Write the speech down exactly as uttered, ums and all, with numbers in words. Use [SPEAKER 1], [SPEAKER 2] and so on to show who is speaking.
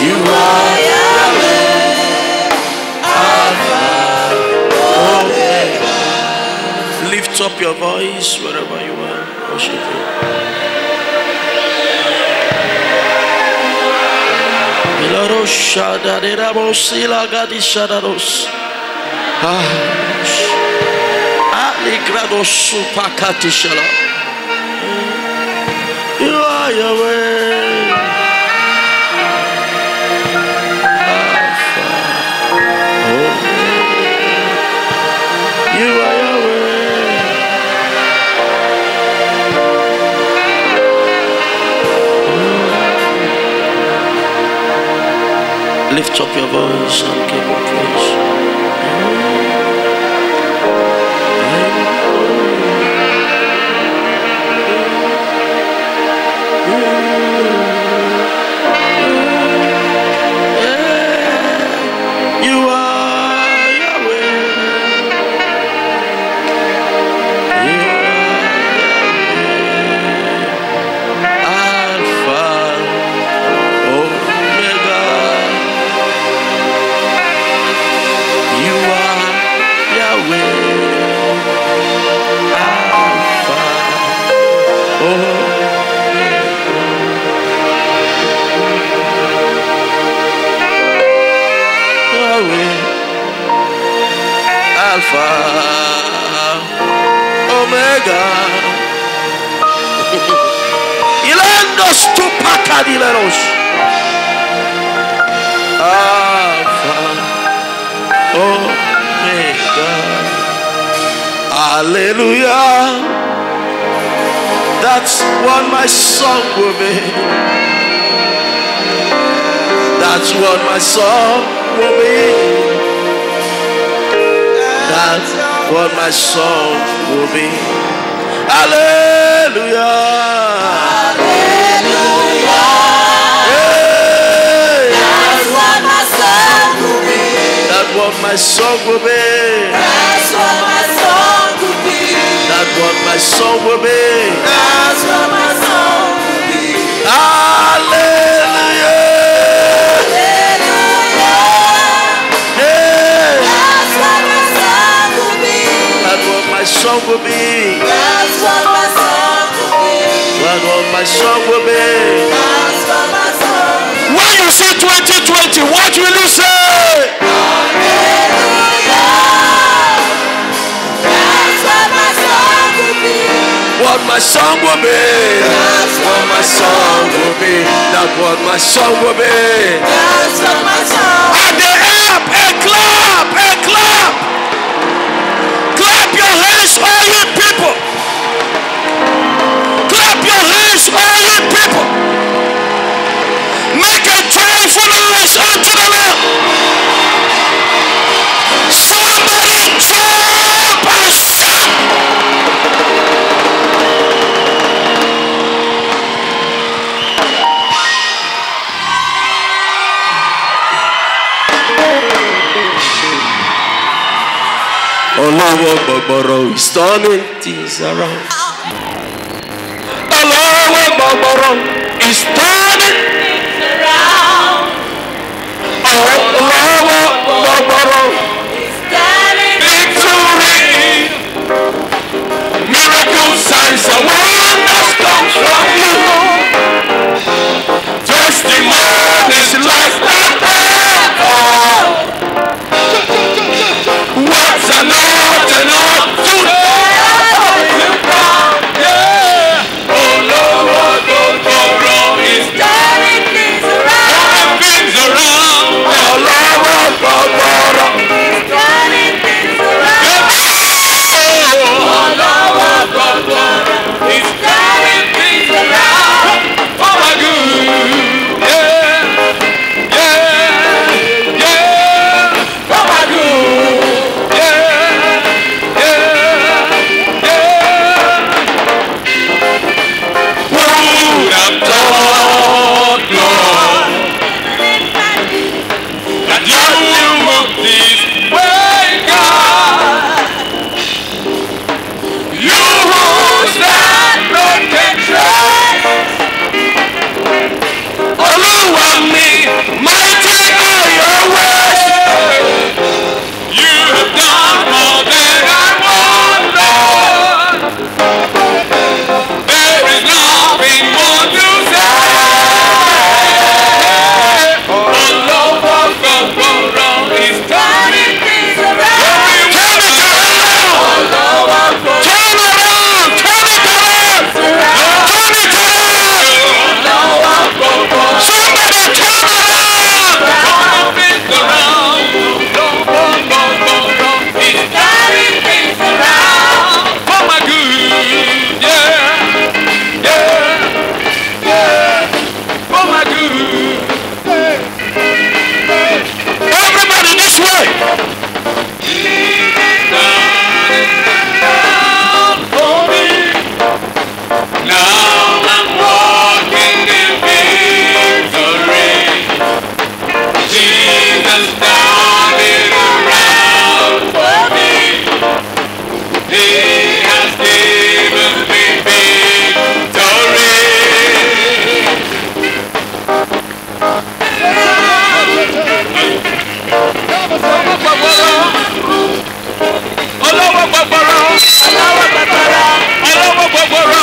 [SPEAKER 1] You are Yahweh, Alpha, Omega. Lift up your voice wherever you are. Worship Him. You are Yahweh, Alpha, Omega. You are Yahweh. Lift up your voice and give Him praise. Alpha, Omega. Ilandos tu pakadileros. Alpha, Omega. Hallelujah. That's what my song will be. That's what my song will be. That's what my song will be. Hallelujah.
[SPEAKER 2] Hallelujah.
[SPEAKER 1] Hey.
[SPEAKER 2] That's what my song will be.
[SPEAKER 1] That's what my song will be.
[SPEAKER 2] That's what my song will be.
[SPEAKER 1] That's what my song will be.
[SPEAKER 2] That's what my song will be.
[SPEAKER 1] Hallelujah. My song will be.
[SPEAKER 2] That's what my song will be.
[SPEAKER 1] That's what my song will be.
[SPEAKER 2] That's what my song will be.
[SPEAKER 1] When you see twenty twenty, what will you say?
[SPEAKER 2] Hallelujah. That's what my song will be.
[SPEAKER 1] What my song will be.
[SPEAKER 2] That's what my song will be.
[SPEAKER 1] That's what my song will be.
[SPEAKER 2] That's what my song.
[SPEAKER 1] At the up, a clap, a clap. Clap your hands, all you people. Clap your hands, all you people. Make a joyful noise unto the Lord. Somebody jump and shout. Olówó gbọ̀gbọ̀rọ̀ is turning things around. Olówó gbọ̀gbọ̀rọ̀ is turning things around. Olówó gbọ̀gbọ̀rọ̀
[SPEAKER 2] Is turning
[SPEAKER 1] victory. Miracles, signs and wonders come from you. Testimonies like that. What's enough enough to yeah. Oh Lord, don't go wrong. Is
[SPEAKER 2] turning things around.
[SPEAKER 1] things around. Oh Lord, don't go wrong.
[SPEAKER 2] Is turning things around.
[SPEAKER 1] Oh Lord, don't go wrong.
[SPEAKER 2] Is turning things around.
[SPEAKER 1] Oh my good. Yeah, yeah, yeah. Oh my good. My ọlọ́wọ́ gbogbo rọ.